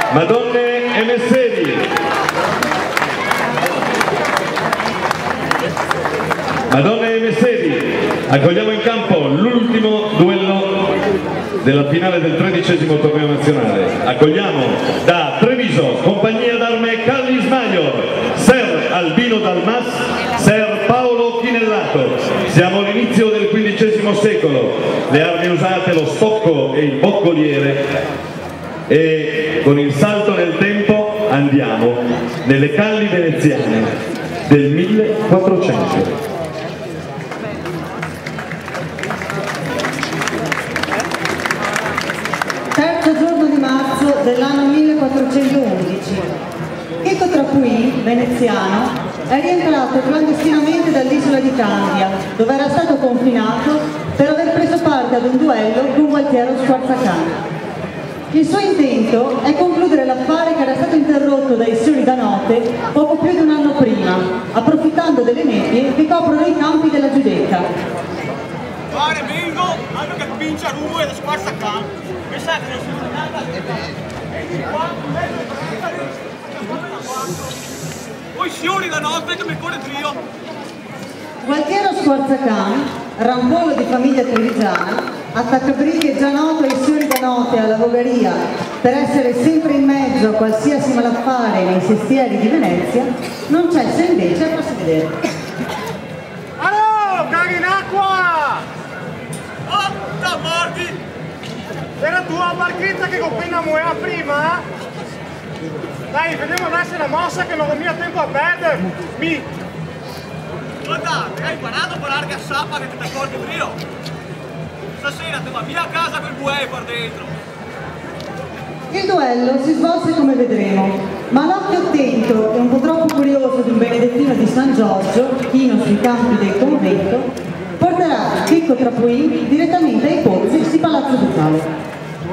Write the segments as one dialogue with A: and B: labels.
A: Madonne e Messeri. Madonne e Messeri, accogliamo in campo l'ultimo duello della finale del 13° torneo nazionale. Accogliamo da Treviso, compagnia d'arme Callis Major, Ser Albino Dalmas, Ser Paolo Chinellato. Siamo all'inizio del XV secolo, le armi usate, lo stocco e il boccoliere, e con il salto nel tempo andiamo nelle calli veneziane del 1400.
B: Terzo giorno di marzo dell'anno 1411. Checco Trapuì, veneziano, è rientrato clandestinamente dall'isola di Candia, dove era stato confinato per aver preso parte ad un duello con Gualtiero Squarzacano. Il suo intento è concludere l'affare che era stato interrotto dai signori da notte poco più di un anno prima, approfittando delle nebbie che coprono i campi della Giudecca.
C: Fare bingo, hanno che pincia rumo e lo squarza campo. Mi sa che non si vede nada. Poi signori da notte che mi corre Dio.
B: Gualtiero Squarzacano, rampollo di famiglia trevigiana, attaccabrighe già noto ai signori da notte e alla vogaria per essere sempre in mezzo a qualsiasi malaffare nei sestieri di Venezia, non cessa invece a farsi vedere.
C: Allora, caghi in acqua! Oh, da morti! Era tua barchetta che coppina muoveva prima? Dai, vediamo adesso la mossa che non ho mica tempo a perdere! Guardate, hai imparato a parare a sappa che ti accorgi brio? Stasera te va via a casa quel buei per dentro!
B: Il duello si svolse come vedremo, ma l'occhio attento e un po' troppo curioso di un benedettino di San Giorgio, chino sui campi del convento, porterà Checco Trapuì direttamente ai pozzi di Palazzo Ducale.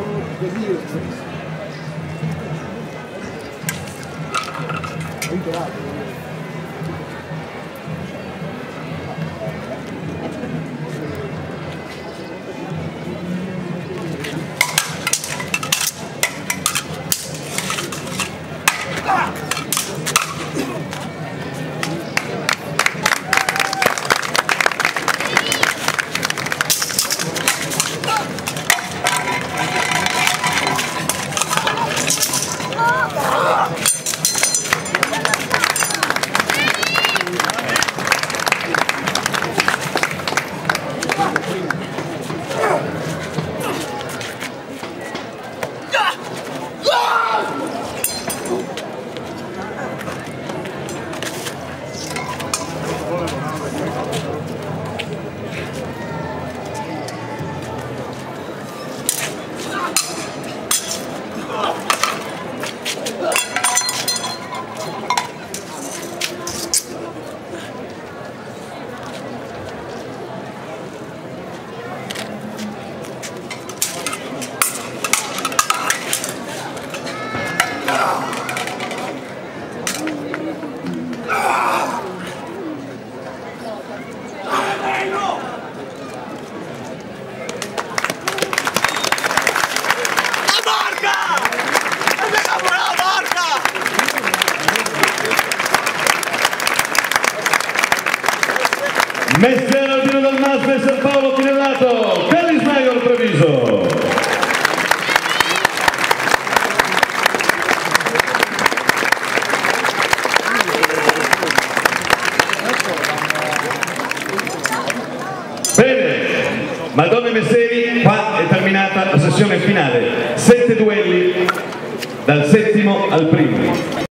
A: Messer Albino Dalmas, Messer Paolo Chinellato, Callis Major Treviso. Bene, Madonne e Messeri, qua è terminata la sessione finale. 7 duelli, dal 7° al 1°